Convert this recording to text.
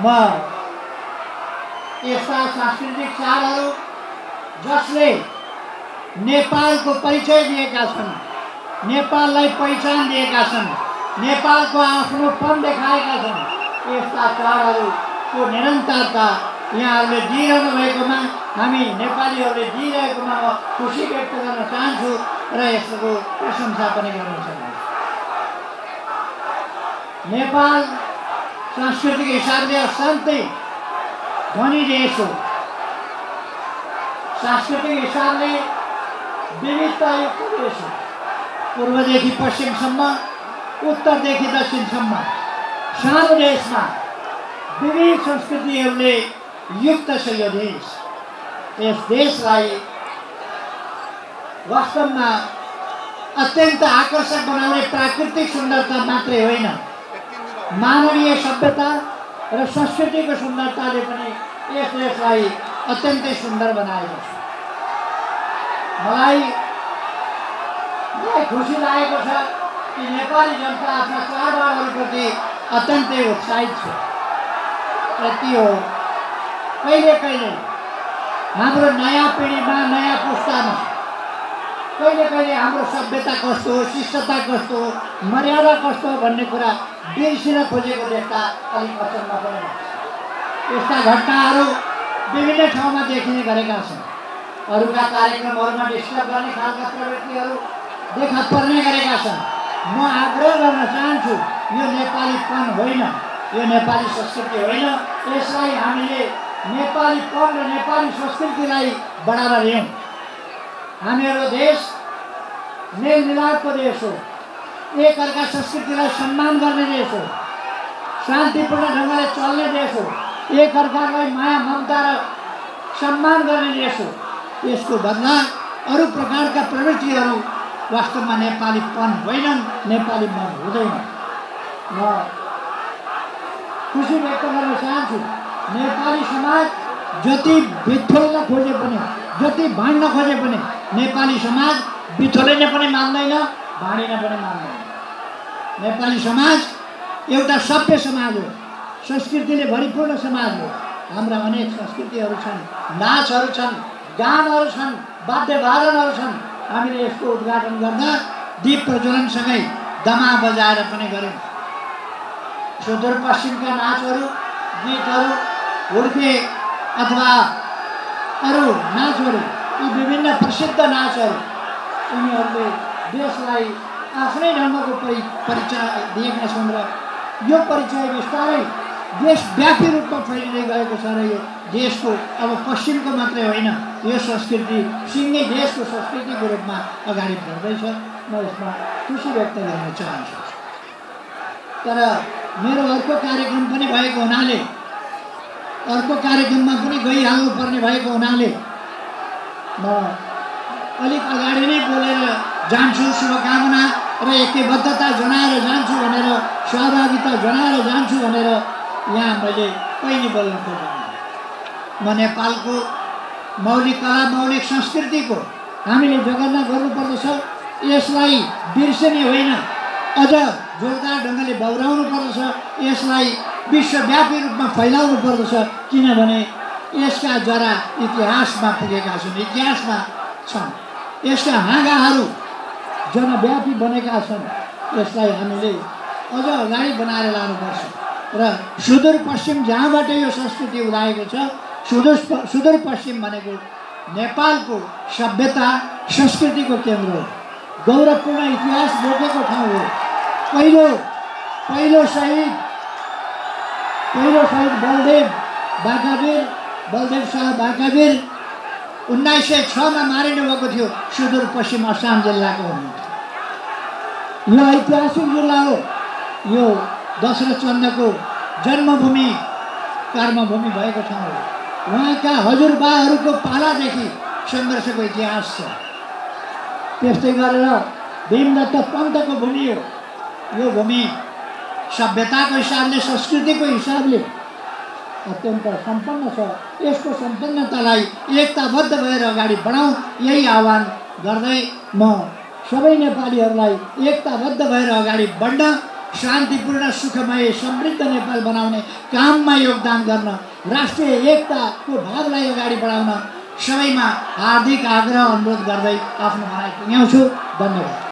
म यस्ता सांस्कृतिक चाडहरू जसले नेपालको परिचय दिएका छन्, नेपाललाई पहिचान दिएका छन्, नेपालको आफ्नोपन देखाएका छन्, यस्ता चाडहरूको निरन्तरता यहाँहरूले दिइरहनु भएकोमा, हामी नेपालीहरूले दिइरहेकोमा म खुसी व्यक्त गर्न चाहन्छु र यसको प्रशंसा पनि गर्न चाहन्छु। नेपाल सांस्कृतिक हिसाबले अशान्ति धनी देश हो। सांस्कृतिक हिसाबले विविधतायुक्त देश हो। पूर्वदेखि पश्चिमसम्म, उत्तरदेखि दक्षिणसम्म सानो देशमा विविध संस्कृतिहरूले युक्त छ यो देश। यस देशलाई वास्तवमा अत्यन्त आकर्षक बनाउने प्राकृतिक सुन्दरता मात्रै होइन, मानवीय सभ्यता र संस्कृतिको सुन्दरताले पनि यस देशलाई अत्यन्तै सुन्दर बनाएको छ। मलाई खुसी लागेको छ कि नेपाली जनता आफ्ना चाडबाडहरूप्रति अत्यन्तै उत्साहित छ। यति हो, कहिले कहिले हाम्रो नयाँ पिँढीमा, नयाँ पुस्तामा कहिले कहिले हाम्रो सभ्यता कस्तो हो, शिष्टता कस्तो हो, मर्यादा कस्तो हो भन्ने कुरा बिर्सिन खोजेको देख्दा अलिक अचम्म पनि लाग्छ। यस्ता घटनाहरू विभिन्न ठाउँमा देखिने गरेका छन्। अरूका कार्यक्रमहरूमा डिस्टर्ब गर्ने खालका प्रवृत्तिहरू देखा पर्ने गरेका छन्। म आग्रह गर्न चाहन्छु, यो नेपालीपन होइन, यो नेपाली संस्कृति होइन। यसलाई हामीले नेपालीपन र नेपाली संस्कृतिलाई बढावा दियौँ। हामीहरू देश मेलमिलापको देश हो, एक अर्का संस्कृतिलाई सम्मान गर्ने देश हो, शान्तिपूर्ण ढङ्गले चल्ने देश हो, एक अर्कालाई माया ममता र सम्मान गर्ने देश हो। यसको बदला अरू प्रकारका प्रवृत्तिहरू वास्तवमा नेपालीपन होइनन्, नेपाली मन हुँदैन। म खुसी व्यक्त गर्न चाहन्छु, नेपाली समाज जति बिथोल्न खोजे पनि, जति भाँड्न खोजे पनि नेपाली समाज बिथोलिन पनि मान्दैन, भाँडिन पनि मान्दैन। नेपाली समाज एउटा सभ्य समाज हो, संस्कृतिले भरिपूर्ण समाज हो। हाम्रा अनेक संस्कृतिहरू छन्, नाचहरू छन्, गानहरू छन्, वाद्यवादनहरू छन्। हामीले यसको उद्घाटन गर्दा दीप प्रज्वलनसँगै दमा बजाएर पनि गऱ्यौँ। सुदूरपश्चिमका नाचहरू, गीतहरू, हुर्के अथवा अरू नाचहरू, यी विभिन्न प्रसिद्ध नाचहरू यिनीहरूले देशलाई आफ्नै ढङ्गको परिचय दिएका छन् र यो परिचय बिस्तारै देशव्यापी रूपमा फैलिँदै गएको छ र यो देशको अब पश्चिमको मात्रै होइन, यो संस्कृति सिङ्गै देशको संस्कृतिको रूपमा अगाडि बढ्दैछ। म यसमा खुसी व्यक्त गर्न चाहन्छु। तर मेरो अर्को कार्यक्रम पनि भएको हुनाले, अर्को कार्यक्रममा पनि गइहाल्नुपर्ने भएको हुनाले म अलिक अगाडि नै बोलेर जान्छु। शुभकामना र ऐक्यबद्धता जनाएर जान्छु भनेर, सहभागिता जनाएर जान्छु भनेर यहाँ मैले कहिले बोल्न खोजेँ। म नेपालको मौलिक कला, मौलिक संस्कृतिको हामीले जगेर्ना गर्नुपर्दछ। यसलाई बिर्सने होइन, अझ जोरदार ढङ्गले बौराउनु पर्दछ। यसलाई विश्वव्यापी रूपमा फैलाउनु पर्दछ, किनभने यसका जरा इतिहासमा पुगेका छन्, इतिहासमा छन्। यसका हाँगाहरू जनव्यापी बनेका छन्। यसलाई हामीले अझ अगाडि बनाएर लानुपर्छ र सुदूरपश्चिम जहाँबाट यो संस्कृति उदाएको छ, सुदूरपश्चिम भनेको नेपालको सभ्यता संस्कृतिको केन्द्र हो, गौरवपूर्ण इतिहास बोकेको ठाउँ हो। पहिलो शहीद बलदेव शाह बाकावीर 1906 मा मारिनु भएको थियो। सुदूरपश्चिम असम जिल्लाको हुनुहुन्थ्यो। यो ऐतिहासिक जिल्ला हो। यो दशरथ चन्द्रको जन्मभूमि, कर्मभूमि भएको ठाउँ हो। उहाँका हजुरबाहरूको पालादेखि सङ्घर्षको इतिहास छ। त्यस्तै गरेर भीमदत्त पन्तको भूमि हो। यो भूमि सभ्यताको हिसाबले, संस्कृतिको हिसाबले अत्यन्त सम्पन्न छ। यसको सम्पन्नतालाई एकताबद्ध भएर अगाडि बढाउँ, यही आह्वान गर्दै म सबै नेपालीहरूलाई एकताबद्ध भएर अगाडि बढ्न शान्तिपूर्ण सुखमय समृद्ध नेपाल बनाउने काममा योगदान गर्न राष्ट्रिय एकताको भावलाई अगाडि बढाउन सबैमा हार्दिक आग्रह अनुरोध गर्दै आफ्नो भनाइ टुङ्ग्याउँछु। धन्यवाद।